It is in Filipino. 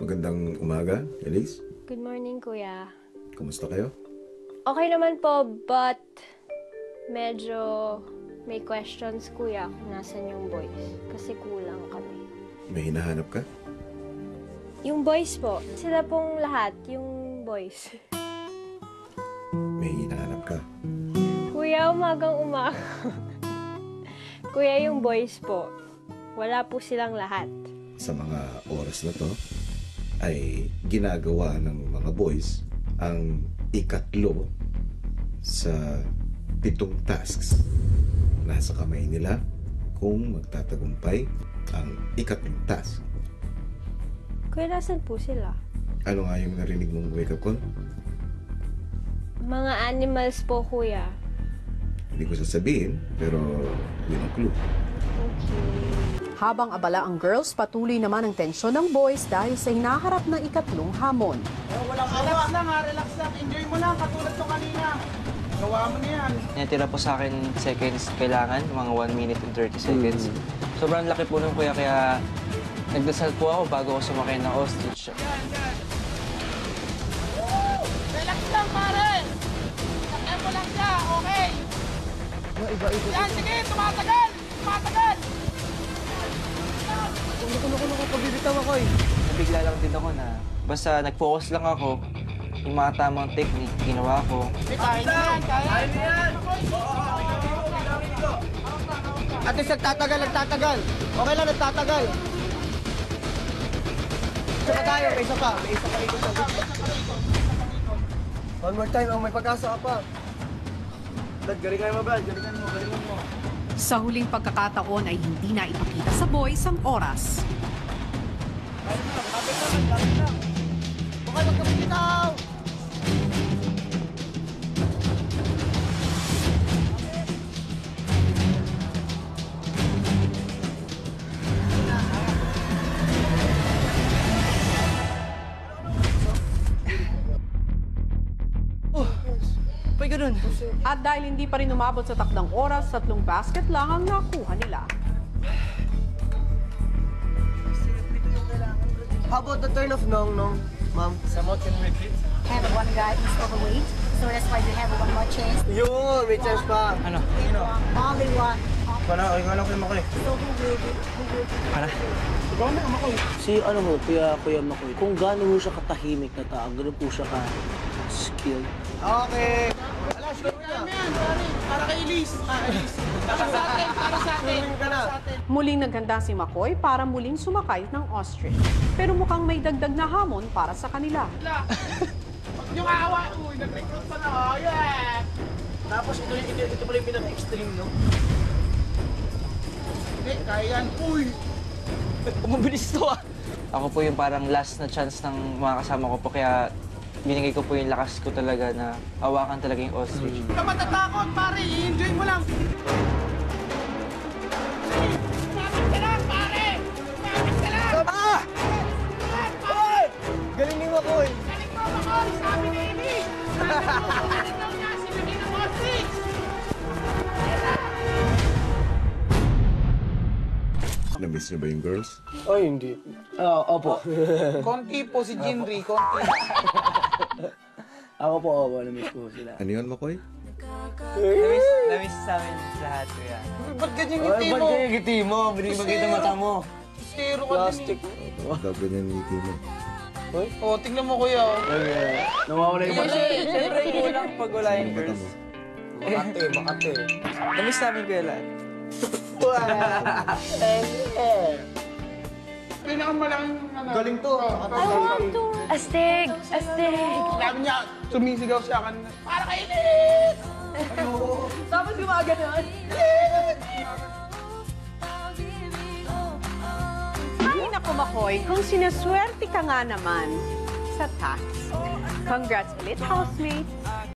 Magandang umaga, Elise. Good morning, Kuya. Kumusta kayo? Okay naman po, but medyo may questions, Kuya, kung nasan yung boys. Kasi kulang kami. May hinahanap ka? Yung boys po, sila pong lahat, yung boys. May hinahanap ka? Kuya, umagang-umaga. Kuya, yung boys po, wala po silang lahat. Sa mga oras na to, ay ginagawa ng mga boys ang ikatlo sa 7 tasks. Nasa kamay nila kung magtatagumpay ang ikatlong task. Kuya, nasan po sila? Ano nga yung narinig mong wake-up call? Mga animals po, Kuya. Hindi ko sasabihin, pero yun ang clue. Okay. Habang abala ang girls, patuloy naman ang tensyon ng boys dahil sa hinaharap na ikatlong hamon. Relax lang ha, relax lang. Enjoy mo lang, katulad to kanina. Gawa mo na yan. Natira po sa akin seconds kailangan, mga 1 minute and 30 seconds. Sobrang laki po nun, Kuya, kaya nagdasal po ako bago ako sumakay ng ostrich. Relax lang, pare! Sakyan mo lang siya, okay? Yan, sige, tumatagal! Tumatagal! Pabibitaw ako eh. Nabigla lang din ako na basta nag-focus lang ako. Yung mga tamang technique, ginawa ko. Kaya na yan, kaya na yan! At least nagtatagal. Okay lang, nagtatagal. Tsaka tayo, may isa pa. May isa pa ikot sa One more time, may pag-asa ka pa. Galingan mo, Brad. Galingan mo. Sa huling pagkakataon ay hindi na ipakita sa boys ang oras. Bukay magkabitaw! At dahil hindi pa rin umabot sa takdang oras, 3 basket lang ang nakuha nila. How about the turn of Nong, ma'am? Someone can repeat? Have one guy is overweight, so that's why we have one more chance. Yun, may chance pa. Ano? Only one. Ikaw lang kayo makoy. So who will Para? Ikaw na, makoy. Si Kuya Makoy, kung gaano ho siya katahimik na tao, gano'n po siya ka-skilled. Okay. Alas, gawin yan, pare. Para kay Elise. Elise. Para sa atin. Muling naghanda si McCoy para muling sumakay ng ostrich. Pero mukhang may dagdag na hamon para sa kanila. Yung awa, nag-recruit pa na. Oh, yeah. Tapos ito pala yung pinaka-extreme, no? Hindi, kaya yan. Uy! Mabilis to ah! Ako po yung parang last na chance ng mga kasama ko po, kaya binigay ko po yung lakas ko talaga na hawakan talaga yung ostrich. Huwag ka matatakot, pare. I-enjoy mo lang. Lapit ka lang, pare! Lapit ka lang! Hoy! Galingin mo ko eh. Galing mo ako, sabi ni Elise. Sabi mo, niya, sinagay ng ostrich. Na-miss niyo ba yung girls? Ay, hindi. Opo. Konti po si Jinri, konti. Ako po, na-miss ko sila. Ano yun, Makoy? Namiss sa amin lahat, Kuya. Ba't ganyan yung Ay, team ba't mo? kaya ngiti mo? Hindi makita mata mo. Zero ka din Plastic. Daw ganyan yung ngiti mo. eh. Oh, tingnan mo kuya. Okay. Nawawala yung mata. Siyempre, kulang pag wala yung Mata girls. mo. Makate. Namiss namin, Kuya, lahat. Pinakamalaking galing to. I want to. Astig! Sabi niya, sumisigaw siya kanina. Para kay Elise! Tapos gumagano'n. Ay, naku, McCoy, kung sinaswerte ka nga naman sa tax. Congrats ulit, housemate.